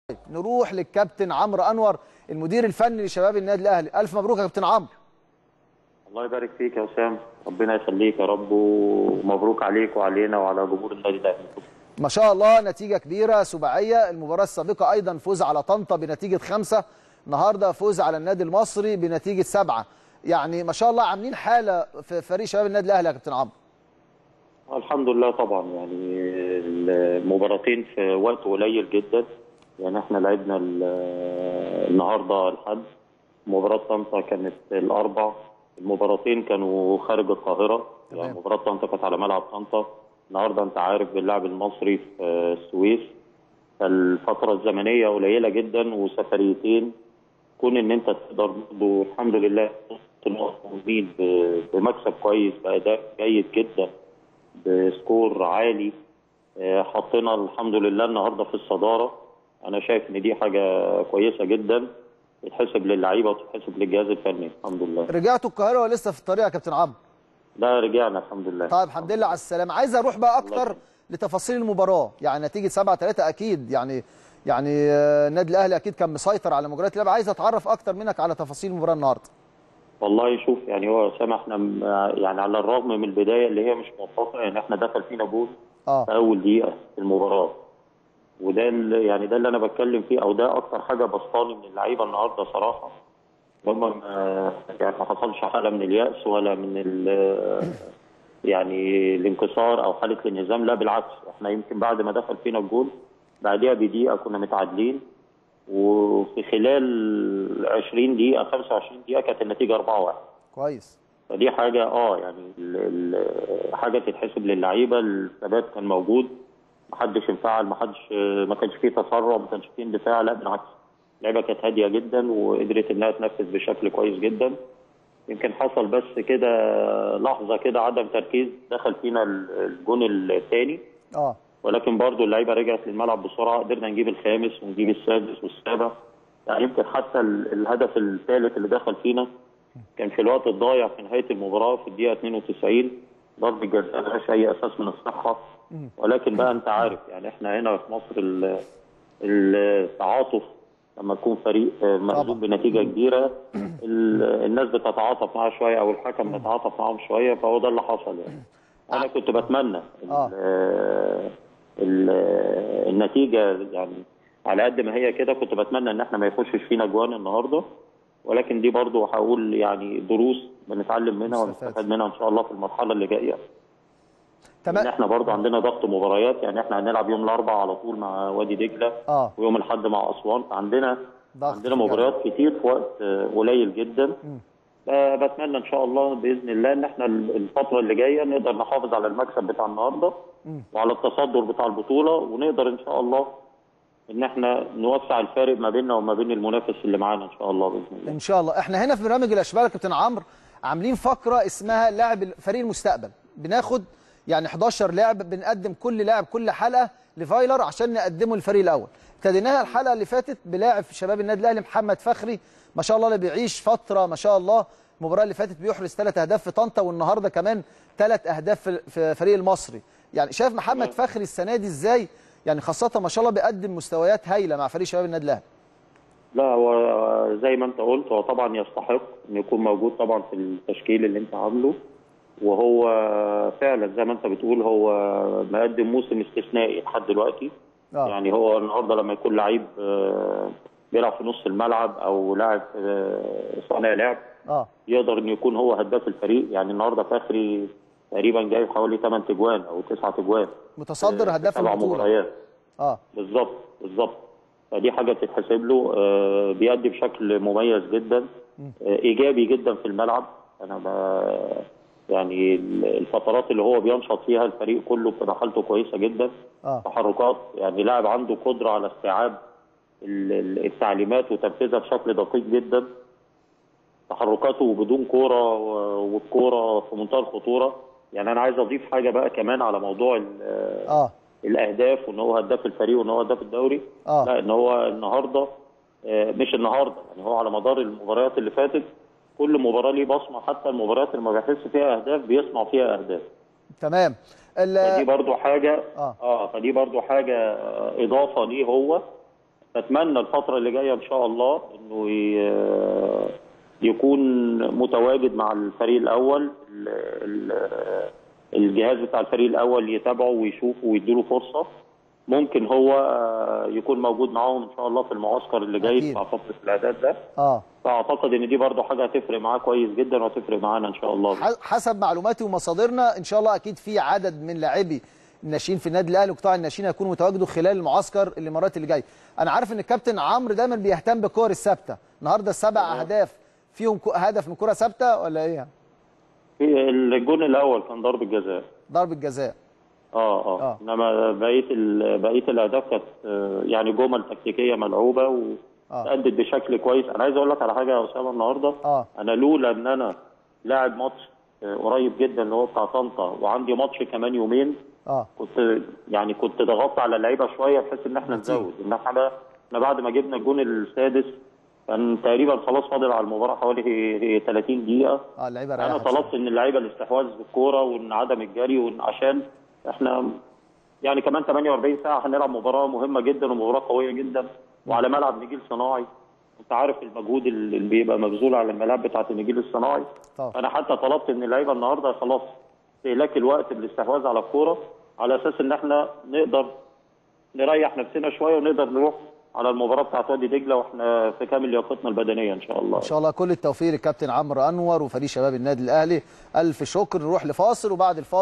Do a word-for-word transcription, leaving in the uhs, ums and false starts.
نروح للكابتن عمرو انور المدير الفني لشباب النادي الاهلي. الف مبروك يا كابتن عمرو. الله يبارك فيك يا اسامه، ربنا يخليك يا رب، ومبروك عليك وعلينا وعلى جمهور النادي الاهلي. ما شاء الله نتيجه كبيره سباعيه. المباراه السابقه ايضا فوز على طنطا بنتيجه خمسه، النهارده فوز على النادي المصري بنتيجه سبعه. يعني ما شاء الله عاملين حاله في فريق شباب النادي الاهلي يا كابتن عمرو. الحمد لله طبعا، يعني المباراتين في وقت قليل جدا. يعني احنا لعبنا النهارده الحد، مباراه طنطا كانت الاربع، المباراتين كانوا خارج القاهره. يعني مباراه طنطا كانت على ملعب طنطا، النهارده انت عارف باللاعب المصري في السويس، فالفتره الزمنيه قليله جدا وسفريتين. كون ان انت تقدر برضه الحمد لله موجودين بمكسب كويس باداء جيد جدا بسكور عالي، حطينا الحمد لله النهارده في الصداره. انا شايف ان دي حاجه كويسه جدا تتحسب للعيبه وتتحسب للجهاز الفني. الحمد لله. رجعتوا القاهره ولا لسه في الطريق يا كابتن عمرو؟ لا رجعنا الحمد لله. طيب الحمد لله على السلامه. عايز اروح بقى اكتر لتفاصيل المباراه. يعني نتيجه سبعه ثلاثه اكيد، يعني يعني النادي الاهلي اكيد كان مسيطر على مجريات اللعب. عايز اتعرف اكتر منك على تفاصيل المباراه النهارده. اه في اول دقيقه في المباراه، وده اللي يعني ده اللي انا بتكلم فيه، او ده اكتر حاجه بسطاني من اللعيبه النهارده صراحه. هم يعني ما حصلش حاله من اليأس ولا من يعني الانكسار او حاله الانهزام، لا بالعكس. احنا يمكن بعد ما دخل فينا الجول بعديها بدقيقه كنا متعادلين، وفي خلال عشرين دقيقه خمسة وعشرين دقيقه كانت النتيجه اربعة واحد. كويس. فدي حاجه اه يعني ال ال حاجه تتحسب للعيبه. الثبات كان موجود، ما حدش انفعل، ما حدش ما كانش فيه تسرع، ما كانش فيه اندفاع، لا بالعكس. اللعيبه كانت هاديه جدا وقدرت انها تنفذ بشكل كويس جدا. يمكن حصل بس كده لحظه كده عدم تركيز، دخل فينا الجون الثاني اه ولكن برضو اللعيبه رجعت للملعب بسرعه، قدرنا نجيب الخامس ونجيب السادس والسابع. يعني يمكن حتى الهدف الثالث اللي دخل فينا كان في الوقت الضايع في نهايه المباراه في الدقيقه اثنين وتسعين، ضربه جزاء ملهاش اي اساس من الصحه. ولكن بقى انت عارف يعني احنا هنا في مصر التعاطف لما يكون فريق مغلوب بنتيجه كبيره الناس بتتعاطف معاه شويه، او الحكم بيتعاطف معاهم شويه، فهو ده اللي حصل. يعني انا كنت بتمنى آه. ال النتيجه يعني على قد ما هي كده، كنت بتمنى ان احنا ما يخشش فينا جوان النهارده، ولكن دي برضو هقول يعني دروس بنتعلم منها ونستفاد منها ان شاء الله في المرحله اللي جايه. تمام. ان احنا برضو عندنا ضغط مباريات، يعني احنا هنلعب يوم الاربعاء على طول مع وادي دجله اه ويوم الاحد مع اسوان، فعندنا عندنا مباريات كتير في وقت قليل جدا. بتمنى ان شاء الله باذن الله ان احنا الفتره اللي جايه نقدر نحافظ على المكسب بتاع النهارده وعلى التصدر بتاع البطوله، ونقدر ان شاء الله ان احنا نوسع الفارق ما بيننا وما بين المنافس اللي معانا ان شاء الله باذن الله. ان شاء الله. احنا هنا في برنامج الاشبال يا كابتن عمرو عاملين فقره اسمها لاعب فريق المستقبل. بناخد يعني حداشر لاعب، بنقدم كل لاعب كل حلقه لفايلر عشان نقدمه للفريق الاول. ابتديناها الحلقه اللي فاتت بلاعب في شباب النادي الاهلي محمد فخري، ما شاء الله اللي بيعيش فتره ما شاء الله. المباراه اللي فاتت بيحرز ثلاث اهداف في طنطا، والنهارده كمان ثلاث اهداف في فريق المصري. يعني شايف محمد فخري السنه دي ازاي؟ يعني خاصه ما شاء الله بيقدم مستويات هايله مع فريق شباب النادي الاهلي. لا هو زي ما انت قلت، هو طبعا يستحق انه يكون موجود طبعا في التشكيل اللي انت عامله، وهو فعلا زي ما انت بتقول هو مقدم موسم استثنائي لحد دلوقتي. آه. يعني هو النهارده لما يكون لعيب بيلعب في نص الملعب او لاعب صانع لعب اه يقدر انه يكون هو هداف الفريق. يعني النهارده فخري تقريبا جايب حوالي ثمانية تجوان او تسعة تجوان، متصدر هداف البطوله سبع مباريات. اه بالظبط بالظبط. فدي حاجه تتحسب له. آه بيأدي بشكل مميز جدا، آه ايجابي جدا في الملعب. انا يعني الفترات اللي هو بينشط فيها الفريق كله بتبقى حالته كويسه جدا. آه. تحركات، يعني لاعب عنده قدره على استيعاب التعليمات وتنفيذها بشكل دقيق جدا. تحركاته بدون كوره والكوره في منتهى الخطوره. يعني انا عايز اضيف حاجه بقى كمان على موضوع اه الاهداف، وان هو هداف الفريق وان هو هداف الدوري. آه. لا ان هو النهارده مش النهارده، يعني هو على مدار المباريات اللي فاتت كل مباراه ليه بصمه، حتى المباريات اللي ما بيحس فيها اهداف بيصنع فيها اهداف. تمام. فدي برضو حاجه اه, آه فدي برضو حاجه اضافه ليه هو، بتمنى الفتره اللي جايه ان شاء الله انه يكون متواجد مع الفريق الاول، الجهاز بتاع الفريق الاول يتابعه ويشوفه ويديله فرصه. ممكن هو يكون موجود معاهم ان شاء الله في المعسكر اللي جاي مع فتره الاعداد ده. اه فاعتقد ان دي برضه حاجه هتفرق معاه كويس جدا وهتفرق معانا ان شاء الله. حسب معلوماتي ومصادرنا ان شاء الله اكيد في عدد من لاعبي الناشئين في النادي الاهلي وقطاع الناشئين هيكونوا متواجدوا خلال المعسكر الاماراتي اللي جاي. انا عارف ان الكابتن عمرو دايما بيهتم بالكور الثابته، النهارده السبع اهداف فيهم هدف من كره ثابته ولا ايه؟ في الجون الاول كان ضربه جزاء. ضربه جزاء. اه اه, آه. انما بقيه بقيه الاهداف كانت يعني جمل تكتيكيه ملعوبه وادت بشكل كويس. انا عايز اقول لك على حاجه يا اسامه النهارده. آه. انا لولا ان انا لاعب ماتش قريب جدا اللي هو بتاع طنطا وعندي ماتش كمان يومين، اه كنت يعني كنت ضغطت على اللعيبه شويه بحيث ان احنا نزود. ان احنا احنا بعد ما جبنا الجون السادس كان تقريبا خلاص فاضل على المباراه حوالي ثلاثين دقيقه. اه اللعيبه انا طلبت ان اللعيبه الاستحواذ بالكوره وان عدم الجري، وان عشان احنا يعني كمان ثمانية وأربعين ساعه هنلعب مباراه مهمه جدا ومباراه قويه جدا وعلى ملعب نجيل صناعي. انت عارف المجهود اللي بيبقى مبذول على الملاعب بتاعه النجيل الصناعي. طبعا. انا حتى طلبت ان اللعيبه النهارده خلاص استهلاك الوقت بالاستحواذ على الكوره على اساس ان احنا نقدر نريح نفسنا شويه ونقدر نروح على المباراه بتاعت وادي دجله واحنا في كامل لياقتنا البدنيه ان شاء الله. ان شاء الله كل التوفيق للكابتن عمرو انور وفريق شباب النادي الاهلي. الف شكر. نروح لفاصل وبعد الفاصل